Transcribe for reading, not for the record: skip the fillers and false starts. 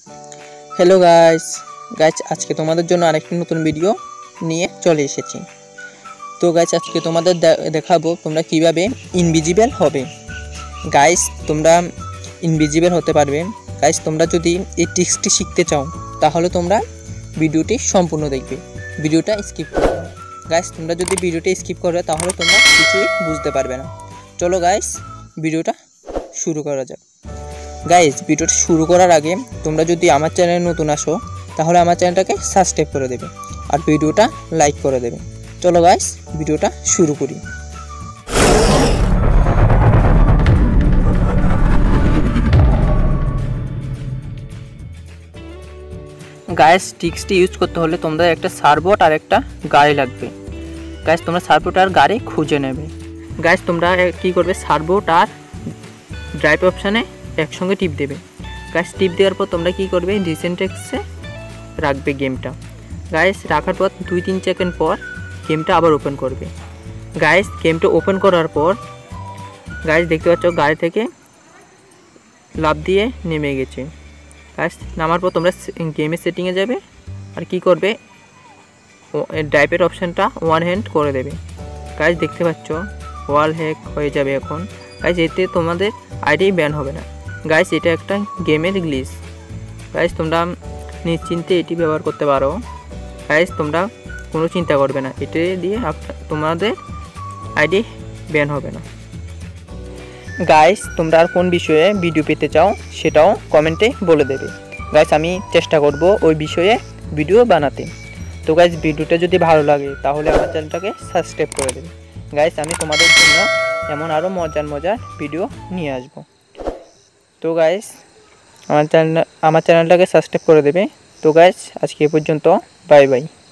Hello guys আজকে তোমাদের জন্য আরেকটি নতুন ভিডিও নিয়ে চলে এসেছি। তো গাইস আজকে তোমাদের দেখাবো তোমরা কিভাবে ইনভিজিবল হবে। গাইস তোমরা ইনভিজিবল হতে পারবে। গাইস তোমরা যদি এই ট্রিক্সটি শিখতে চাও তাহলে তোমরা ভিডিওটি সম্পূর্ণ দেখবে, ভিডিওটা স্কিপ করবে। গাইস তোমরা যদি ভিডিওটি স্কিপ করবে তাহলে তোমরা কিছুই বুঝতে পারবে না। চলো গাইস ভিডিওটা শুরু করা যাক। গাইস ভিডিওটা শুরু করার আগে তোমরা যদি আমার চ্যানেলে নতুন আসো তাহলে আমার চ্যানেলটাকে সাবস্ক্রাইব করে দেবে আর ভিডিওটা লাইক করে দেবে। চলো গাইস ভিডিওটা শুরু করি। গাইস ট্রিক্সটি ইউজ করতে হলে তোমাদের একটা সার্ভবোর্ড আর একটা গাড়ি লাগবে। গাইস তোমরা সার্ভবোর্ড আর গাড়ি খুঁজে নেবে। গাইস তোমরা কী করবে, সার্ভবোর্ড আর ড্রাইভ অপশানে একসঙ্গে টিপ দেবে। গাইস টিপ দেওয়ার পর তোমরা কী করবে, রিসেন্ট টেক্সটে রাখবে গেমটা। গাইস রাখার পর 2-3 সেকেন্ড পর গেমটা আবার ওপেন করবে। গাইস গেমটা ওপেন করার পর গাইস দেখতে পাচ্ছ গাড়ি থেকে লাফ দিয়ে নেমে গেছে। গাইস নামার পর তোমরা গেমের সেটিংয়ে যাবে আর কি করবে, ড্রাইভের অপশানটা ওয়ান হ্যান্ড করে দেবে। গাইস দেখতে পাচ্ছ ওয়াল হ্যাক হয়ে যাবে এখন। গাইস এতে তোমাদের আইডি ব্যান হবে না। গাইস এটা একটা গেমের গ্লিচ। গাইস তোমরা নিশ্চিন্তে এটি ব্যবহার করতে পারো। গাইস তোমরা কোনো চিন্তা করবে না, এটি দিয়ে তোমাদের আইডি ব্যান হবে না। গাইস তোমরা আর কোন বিষয়ে ভিডিও পেতে চাও সেটাও কমেন্টে বলে দেবে। গাইস আমি চেষ্টা করব ওই বিষয়ে ভিডিও বানাতে। তো গাইস ভিডিওটা যদি ভালো লাগে তাহলে আমার চ্যানেলটাকে সাবস্ক্রাইব করে দেবে। গাইস আমি তোমাদের জন্য এমন আরও মজার ভিডিও নিয়ে আসবো। তো গাইস আমার চ্যানেলটাকে সাবস্ক্রাইব করে দেবে। তো গাইস আজকে এ পর্যন্ত, বাই বাই।